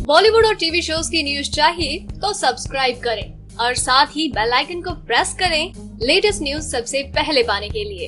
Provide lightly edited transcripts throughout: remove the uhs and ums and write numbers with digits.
बॉलीवुड और TV shows की news चाहिए तो सब्सक्राइब करें और साथ ही बेल आइकन को प्रेस करें लेटेस्ट न्यूज सबसे पहले पाने के लिए।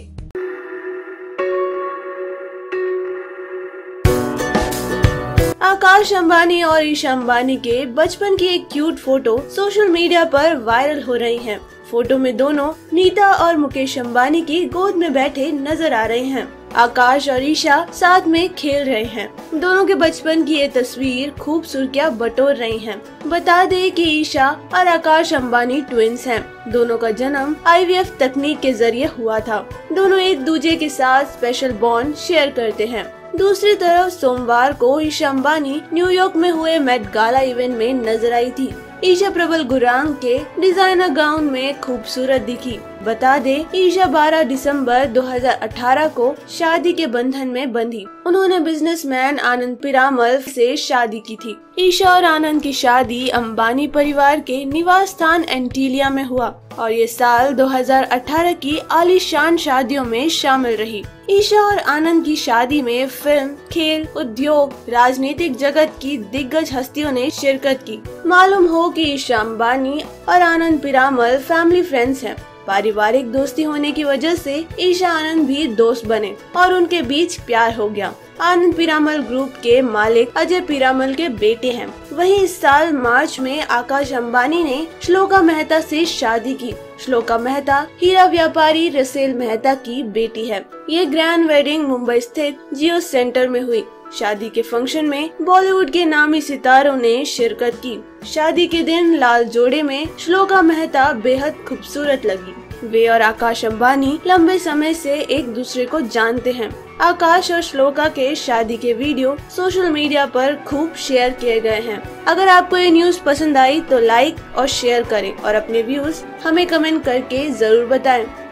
आकाश अंबानी और ईशा अंबानी के बचपन की एक क्यूट फोटो सोशल मीडिया पर वायरल हो रही है। फोटो में दोनों नीता और मुकेश अंबानी की गोद में बैठे नजर आ रहे हैं। आकाश और ईशा साथ में खेल रहे हैं। दोनों के बचपन की ये तस्वीर खूब सुर्खियां बटोर रही हैं। बता दें कि ईशा और आकाश अंबानी ट्विंस हैं। दोनों का जन्म IVF तकनीक के जरिए हुआ था। दोनों एक दूसरे के साथ स्पेशल बॉन्ड शेयर करते हैं। दूसरी तरफ सोमवार को ईशा अंबानी न्यूयॉर्क में हुए मेट गाला इवेंट में नजर आई थी। ईशा प्रबल गुरांग के डिजाइनर गाउन में खूबसूरत दिखी। बता दे ईशा 12 दिसंबर 2018 को शादी के बंधन में बंधी। उन्होंने बिजनेसमैन आनंद पीरामल से शादी की थी। ईशा और आनंद की शादी अंबानी परिवार के निवास स्थान एंटीलिया में हुआ और ये साल 2018 की आलीशान शादियों में शामिल रही। ईशा और आनंद की शादी में फिल्म, खेल, उद्योग, राजनीतिक जगत की दिग्गज हस्तियों ने शिरकत की। मालूम हो कि ईशा अंबानी और आनंद पीरामल फैमिली फ्रेंड्स हैं। पारिवारिक दोस्ती होने की वजह से ईशा आनंद भी दोस्त बने और उनके बीच प्यार हो गया। आनंद पीरामल ग्रुप के मालिक अजय पीरामल के बेटे हैं। वहीं इस साल मार्च में आकाश अंबानी ने श्लोका मेहता से शादी की। श्लोका मेहता हीरा व्यापारी रसेल मेहता की बेटी है। ये ग्रैंड वेडिंग मुंबई स्थित जियो सेंटर में हुई। शादी के फंक्शन में बॉलीवुड के नामी सितारों ने शिरकत की। शादी के दिन लाल जोड़े में श्लोका मेहता बेहद खूबसूरत लगी। वे और आकाश अंबानी लंबे समय से एक दूसरे को जानते हैं। आकाश और श्लोका के शादी के वीडियो सोशल मीडिया पर खूब शेयर किए गए हैं। अगर आपको ये न्यूज़ पसंद आई तो लाइक और शेयर करें और अपने व्यूज हमें कमेंट करके जरूर बताएं।